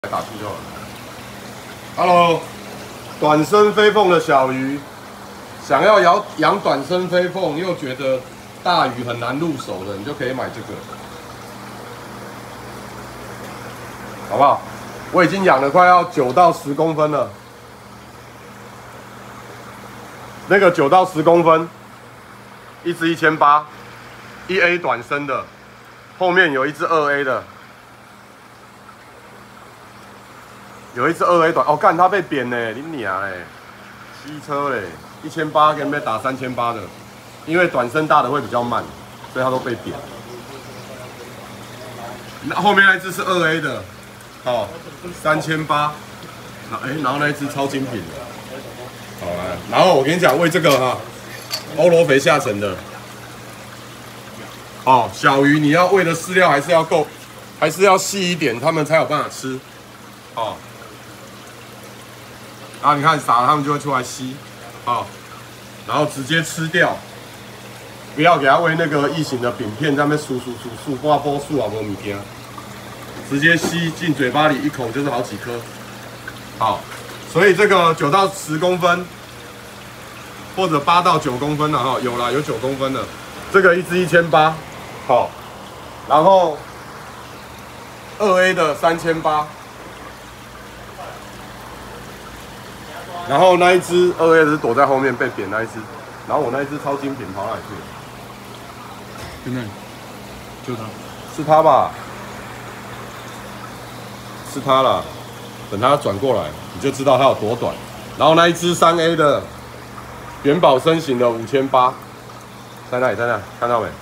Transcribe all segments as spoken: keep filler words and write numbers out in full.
打去就好了。Hello， 短身飞凤的小鱼，想要养养短身飞凤，又觉得大鱼很难入手的，你就可以买这个，好不好？我已经养了快要九到十公分了，那个九到十公分，一只一千八，一 A 短身的，后面有一只二 A 的。 有一只二 A 短哦，干它被扁呢，你娘嘞，机车嘞，一千八跟被打三千八的，因为短身大的会比较慢，所以它都被扁。那后面那一只是二 A 的，哦，三千八，哎，然后那一只超精品的，好来，然后我跟你讲，喂这个哈，欧罗肥下沉的，哦，小鱼你要喂的饲料还是要够，还是要细一点，它们才有办法吃，哦。 然后你看撒了，它们就会出来吸，啊，然后直接吃掉，不要给它喂那个异形的饼片，在那边数数数数，挂波数啊，无物件，直接吸进嘴巴里，一口就是好几颗，好，所以这个九到十公分，或者八到九公分了哈，有啦，有九公分的，这个一只一千八，好，然后二 A 的三千八。 然后那一只二 A 是躲在后面被扁那一只，然后我那一只超精品跑哪里去了？ 在那里，就它， 是它吧？是它啦。等它转过来，你就知道它有多短。然后那一只三 A 的元宝身形的五千八，在那里，在那里，看到没？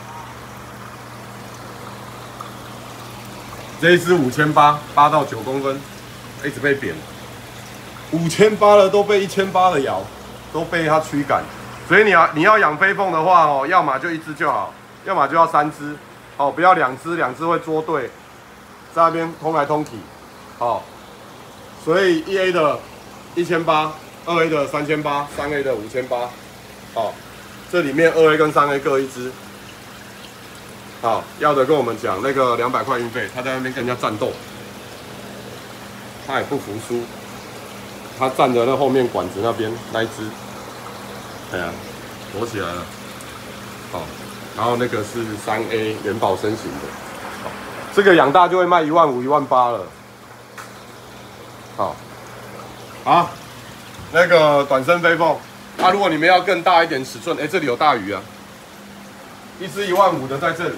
这一只五千八，八到九公分，一直被扁。 五千八的都被一千八的咬，都被它驱赶，所以你要你要养飞凤的话哦，要么就一只就好，要么就要三只，哦，不要两只，两只会作对，在那边通来通去，哦，所以一 A 的一千八，二 A 的三千八，三 A 的五千八，哦，这里面二 A 跟三 A 各一只，好，要的跟我们讲那个两百块运费，他在那边跟人家战斗，他也不服输。 他站着那后面管子那边那一只，哎呀，躲起来了。好，然后那个是三 A 元宝身形的，好，这个养大就会卖一万五、一万八了。好，好，那个短身飞凤，啊，如果你们要更大一点尺寸，哎，这里有大鱼啊，一只一万五的在这里，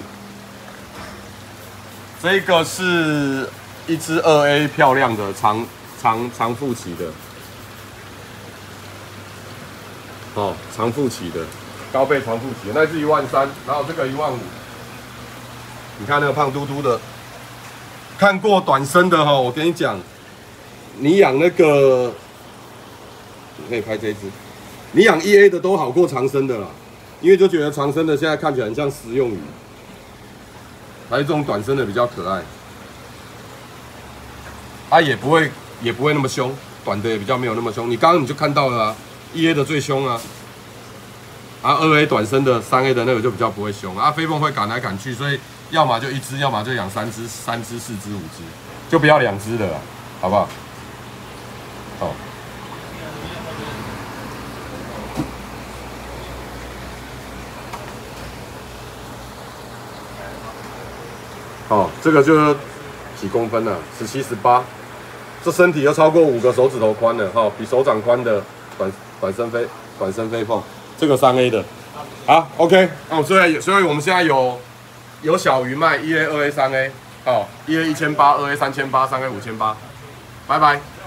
这个是一只二 A 漂亮的长长长腹鳍的。 哦，长腹鳍的，高背长腹鳍，那是一万三，然后这个一万五。你看那个胖嘟嘟的，看过短身的哈、哦，我跟你讲，你养那个，你可以拍这一只，你养一 A 的都好过长身的啦，因为就觉得长身的现在看起来很像食用鱼，还是这种短身的比较可爱，它也不会也不会那么凶，短的也比较没有那么凶。你刚刚你就看到了啊。 一 A 的最凶啊，啊二 A 短身的，三 A 的那个就比较不会凶啊。飞凤会赶来赶去，所以要么就一只，要么就养三只、三只、四只、五只，就不要两只的了，好不好？好。哦，这个就几公分了，十七、十八，这身体又超过五个手指头宽了，哈、哦，比手掌宽的短。 短身飞，短身飞凤，这个三 A 的，好 ，OK， 哦，所以所以我们现在有有小鱼卖，一 A、二 A、三 A， 哦，一 A 一千八，二 A 三千八，三 A 五千八，拜拜。